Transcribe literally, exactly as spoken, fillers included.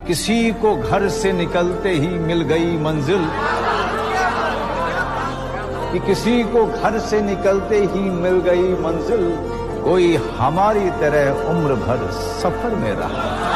किसी को घर से निकलते ही मिल गई मंजिल, कि किसी को घर से निकलते ही मिल गई मंजिल, कोई हमारी तरह उम्र भर सफर में रहा।